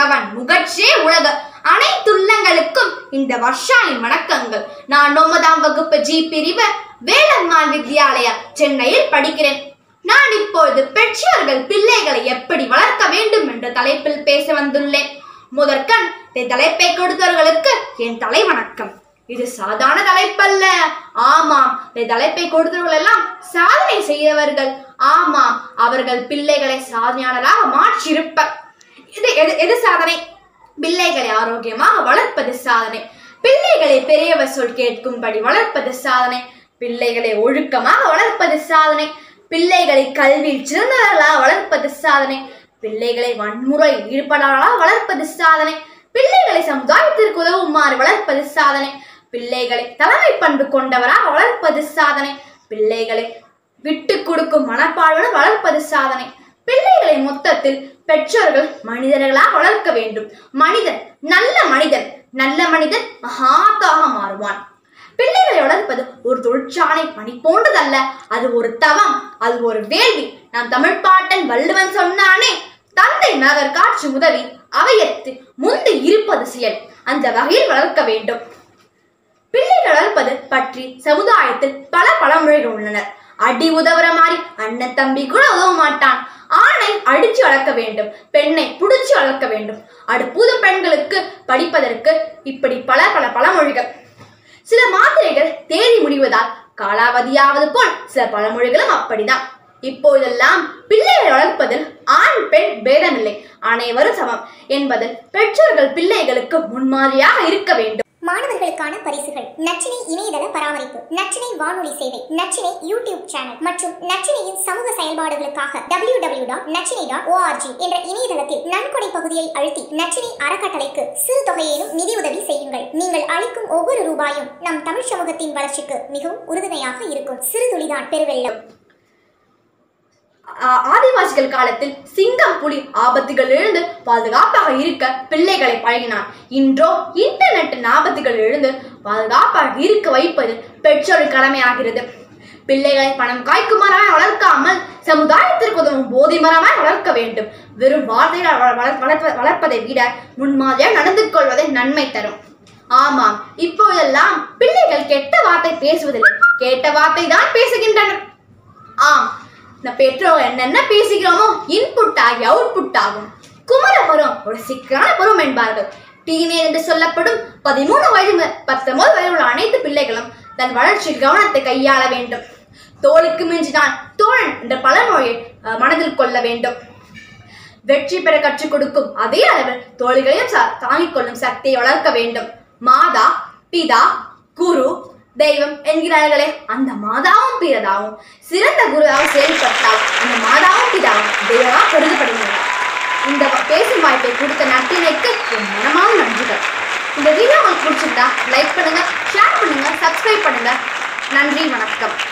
கணவன் முகற்றே உலக அனைத்துள்ளங்களுக்கும் இந்த வர்ஷாயின் வணக்கங்கள். நான் 9ஆம் வகுப்பு ஜி பிரிவு வேலம்மாள் வித்யாலயா சென்னையில் படிக்கிறேன். நான் இப்பொழுது பெற்றோர்கள் பிள்ளைகளை எப்படி வளர்க்க வேண்டும் என்ற தலைப்பில் பேச வந்துள்ளேன். முதற்கண் தலைப்பை கொடுத்தவர்களுக்கு என் தலை வணக்கம். இது சாதாரண தலைப்பல்ல. ஆமாம், தலைப்பை கொடுத்தவர்கள் எல்லாம் சாதனை செய்தவர்கள். ஆமாம், அவர்கள் பிள்ளைகளை சாதனையாளராக மாற்றியிருப்பர். எது சாதனை? பிள்ளைகளை ஆரோக்கியமாக வளர்ப்பது சாதனை. பிள்ளைகளை பெரியவர் சொல் கேட்கும்படி வளர்ப்பது சாதனை. பிள்ளைகளை ஒழுக்கமாக வளர்ப்பது சாதனை. பிள்ளைகளை கல்வியில் சிறந்தவர்களாக வளர்ப்பது சாதனை. பிள்ளைகளை வன்முறை ஈடுபடாதவர்களாக வளர்ப்பது சாதனை. பிள்ளைகளை சமுதாயத்திற்கு உதவுமாறு வளர்ப்பது சாதனை. பிள்ளைகளை தலைமை பண்பு கொண்டவராக வளர்ப்பது சாதனை. பிள்ளைகளை விட்டு கொடுக்கும் மனப்பாழ்வுடன் வளர்ப்பது சாதனை. பிள்ளைகளை மொத்தத்தில் பெற்றோர்கள் மனிதர்களாக வளர்க்க வேண்டும். நல்ல மனிதன் மகாத்தாக மாறுவான். பிள்ளைகளை வளர்ப்பது ஒரு தொழிற்சாலை பணி போன்றதல்ல. அது ஒரு தவம், அது ஒரு வேள்வி. நாம் தமிழ் பாட்டன் வள்ளுவன் சொன்னானே, தந்தை மகர் காற்று உதவி அவையத்து முந்து இருப்பது செயல். அந்த வகையில் வளர்க்க வேண்டும். பிள்ளைகள் வளர்ப்பது பற்றி சமுதாயத்தில் பல பழமொழிகள் உள்ளனர். அடி உதவுற மாதிரி அண்ணன் தம்பி கூட உதவ மாட்டான். ஆணை அடிச்சு வளர்க்க வேண்டும், பெண்ணை புடிச்சு வளர்க்க வேண்டும். புது பெண்களுக்கு படிப்பதற்கு இப்படி பல பழமொழிகள். சில மாத்திரைகள் தேடி முடிவதால் காலாவதியாவது போல் சில பழமொழிகளும் அப்படிதான். இப்போதெல்லாம் பிள்ளைகளை வளர்ப்பதில் ஆண் பெண் பேதமில்லை, அனைவரும் சமம் என்பதில் பெற்றோர்கள் பிள்ளைகளுக்கு முன்மாதிரியாக இருக்க வேண்டும். மாணவர்களுக்கான பரிசுகள்: நச்சினை இணையதள பராமரிப்பு, நச்சினை வானொலி சேவை, நச்சினை யூடியூப் சேனல் மற்றும் நச்சினையின் சமூக செயல்பாடுகளுக்காக www.nachinai.org என்ற இணையதளத்தில் நன்கொடை பகுதியை அழுத்தி நச்சினை அறக்கட்டளைக்கு சிறு தொகையேனும் நிதியுதவி செய்யுங்கள். நீங்கள் அளிக்கும் ஒவ்வொரு ரூபாயும் நம் தமிழ் சமூகத்தின் வளர்ச்சிக்கு மிகவும் உறுதுணையாக இருக்கும். சிறு துளிதான் பெருவெள்ளம். ஆதிவாசிகள் காலத்தில் சிங்கம் புலி ஆபத்துகளிலிருந்து பாதுகாப்பாக இருக்க பிள்ளைகளை பழகினார். இன்றோ இன்டர்நெட் ஆபத்துகளிலிருந்து பாதுகாப்பாக இருக்க வைப்பது பெற்றோரின் கடமையாகிறது. பிள்ளைகளை பணம் காய்க்குமாராய் வளர்க்காமல் சமுதாயத்திற்கு உதவும் போதி மரமாய் வளர்க்க வேண்டும். வெறும் வார்த்தைகளை வளர்ப்பதை விட முன்மாதிரியாக நடந்து கொள்வதை நன்மை தரும். ஆமாம், இப்போதெல்லாம் பிள்ளைகள் கெட்ட வார்த்தை பேசுவதில்லை, கேட்ட வார்த்தை தான் பேசுகின்றனர். பெற்றோர் என்னென்ன பேசுகிறோமோ இன்புட் ஆகி அவுட்புட் ஆகும். குமர பருவம் ஒரு சிக்கலான பருவம் என்பார்கள். டீனேஜ் என்று சொல்லப்படும் 13 வயது முதல் 19 வயது உள்ள அனைத்து பிள்ளைகளும் தன் வளர்ச்சியில் கவனத்தை கையாள வேண்டும். தோளுக்கு மிஞ்சினால் தோழன் என்ற பழமொழியை மனதில் கொள்ள வேண்டும். வெற்றி பெற கற்றுக் கொடுக்கும் அதே அளவில் தோழிகளையும் தாங்கிக் கொள்ளும் சக்தியை வளர்க்க வேண்டும். மாதா பிதா குரு தெய்வம் என்கிறார்களே, அந்த மாதாவும் பிதாவும் சிறந்த குருவாக செயல்பட்டால் அந்த மாதாவும் பிதாவும் தெய்வமாக கருதப்படுகின்றனர். இந்த பேசும் வாய்ப்பை கொடுத்த நட்டினைக்கு என் மனமான நன்றிகள். இந்த வீடியோ உங்களுக்கு பிடிச்சிருந்தா லைக் பண்ணுங்க, ஷேர் பண்ணுங்க, சப்ஸ்கிரைப் பண்ணுங்க. நன்றி, வணக்கம்.